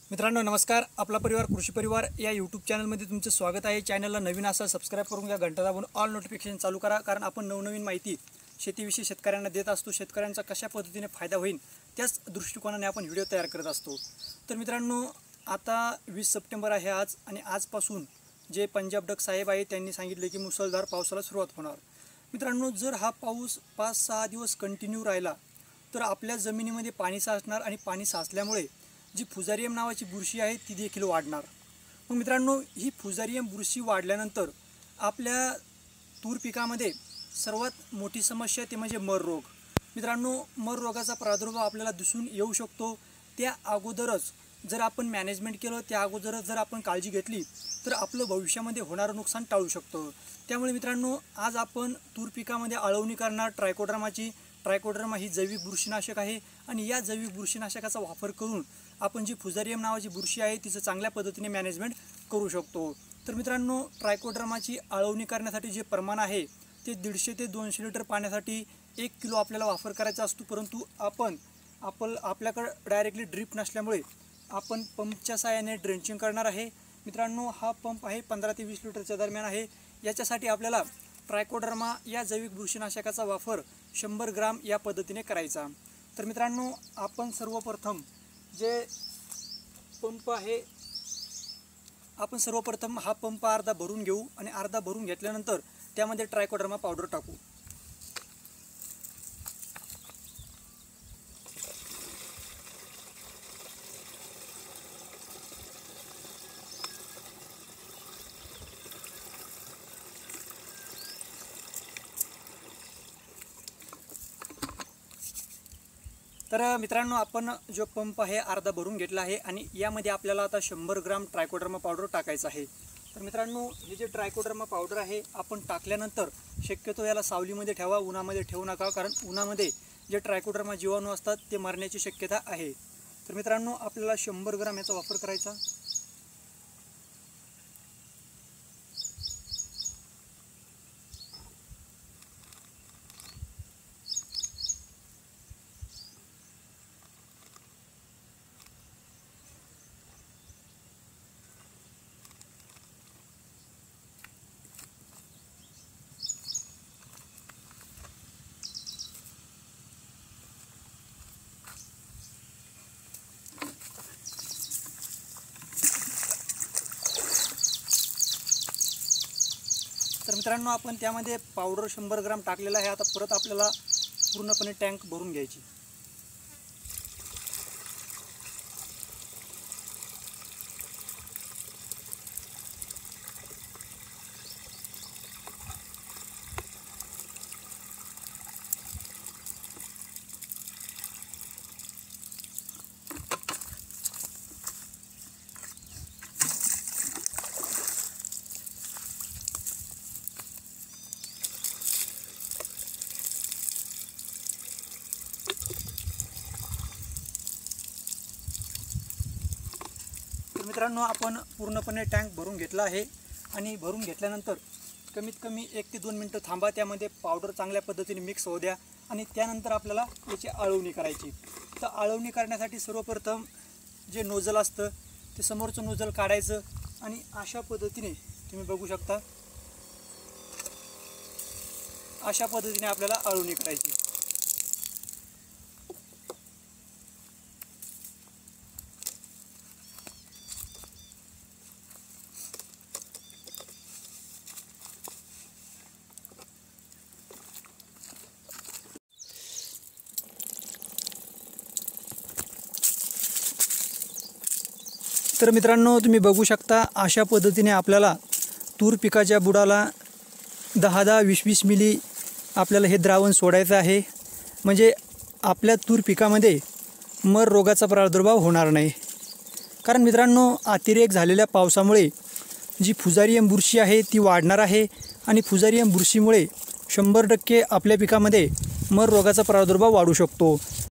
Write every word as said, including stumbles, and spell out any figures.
मित्रांनो नमस्कार. आपला परिवार कृषी परिवार या यूट्यूब चॅनलमध्ये तुमचं स्वागत आहे. चॅनलला नवीन असाल सबस्क्राईब करून घ्या, घंटा दाबून ऑल नोटिफिकेशन चालू करा, कारण आपण नवनवीन माहिती शेतीविषयी शेतकऱ्यांना देत असतो. शेतकऱ्यांचा कशा पद्धतीने फायदा होईल त्याच दृष्टिकोनाने आपण व्हिडिओ तयार करत असतो. तर मित्रांनो आता वीस सप्टेंबर आहे आज, आणि आजपासून जे पंजाब डक साहेब आहे त्यांनी सांगितले की मुसळधार पावसाला सुरुवात होणार. मित्रांनो जर हा पाऊस पाच सहा दिवस कंटिन्यू राहिला तर आपल्या जमिनीमध्ये पाणी साचणार, आणि पाणी साचल्यामुळे जी फुजारियम नावाची बुरशी आहे ती देखील वाढणार. मग मित्रांनो ही फुजारियम बुरशी वाढल्यानंतर आपल्या तूर पिकामध्ये सर्वात मोठी समस्या ते म्हणजे मर रोग. मित्रांनो मर रोगाचा प्रादुर्भाव आपल्याला दिसून येऊ शकतो. त्या अगोदरच जर आपण मॅनेजमेंट केलं, त्या अगोदरच जर आपण काळजी घेतली तर आपलं भविष्यामध्ये होणारं नुकसान टाळू शकतो. त्यामुळे मित्रांनो आज आपण तूर पिकामध्ये आळवणी करणार ट्रायकोडर्माची. ट्रायकोडर्मा ही जैविक बुरशीनाशक आहे, आणि या जैविक बुरशीनाशकाचा वापर करून आपण जी फुजारियम नावाची बुरशी आहे तिचं चांगल्या पद्धतीने मॅनेजमेंट करू शकतो. तर मित्रांनो ट्रायकोडर्माची आळवणी करण्यासाठी जे प्रमाण आहे ते दीडशे ते दोनशे लिटर पाण्यासाठी एक किलो आपल्याला वापर करायचा असतो. परंतु आपण आपण आपल्याकडे डायरेक्टली ड्रीप नसल्यामुळे आपण पंपच्या साहाय्याने ड्रेंचिंग करणार आहे. मित्रांनो हा पंप आहे पंधरा ते वीस लिटरच्या दरम्यान आहे. याच्यासाठी आपल्याला ट्रायकोडर्मा या जैविक बुरशीनाशकाचा वापर शंभर ग्राम या पद्धतीने करायचा. तर मित्रांनो आपण सर्वप्रथम जे पंप आहे आपण सर्वप्रथम हा पंप अर्धा भरून घेऊ, आणि अर्धा भरून घेतल्यानंतर त्यामध्ये ट्रायकोडर्मा पावडर टाकू. तर मित्रांनो आपण जो पंप आहे अर्धा भरून घेतला आहे, आणि यामध्ये आपल्याला आता शंभर ग्राम ट्रायकोडर्मा पावडर टाकायचं आहे. तर मित्रांनो हे जे ट्रायकोडर्मा पावडर आहे आपण टाकल्यानंतर शक्यतो याला सावलीमध्ये ठेवा, उन्हामध्ये ठेवू नका, कारण उन्हामध्ये जे ट्रायकोडर्मा जीवाणू असतात ते मरण्याची शक्यता आहे. तर मित्रांनो आपल्याला शंभर ग्राम याचा वापर करायचा. तर मित्रांनो आपण त्यामध्ये पावडर शंभर ग्राम टाकलेला आहे. आता परत आपल्याला पूर्णपणे टँक भरून घ्यायची. मित्रांनो आपण पूर्णपणे टँक भरून घेतला आहे, आणि भरून घेतल्यानंतर कमीत कमी एक ते दोन मिनटं थांबा. त्यामध्ये पावडर चांगल्या पद्धतीने मिक्स होऊ द्या, आणि त्यानंतर आपल्याला याची आळवणी करायची. तर आळवणी करण्यासाठी सर्वप्रथम जे नोझल असतं ते समोरचं नोझल काढायचं, आणि अशा पद्धतीने तुम्ही बघू शकता अशा पद्धतीने आपल्याला आळवणी करायची. तर मित्रांनो तुम्ही बघू शकता अशा पद्धतीने आपल्याला तूर पिकाच्या बुडाला दहा दहा वीस वीस मिली आपल्याला हे द्रावण सोडायचं आहे, म्हणजे आपल्या तूर पिकामध्ये मर रोगाचा प्रादुर्भाव होणार नाही. कारण मित्रांनो अतिरेक झालेल्या पावसामुळे जी फुजारियम बुरशी आहे ती वाढणार आहे, आणि फुजारियम बुरशीमुळे शंभर टक्के आपल्या पिकामध्ये मर रोगाचा प्रादुर्भाव वाढू शकतो.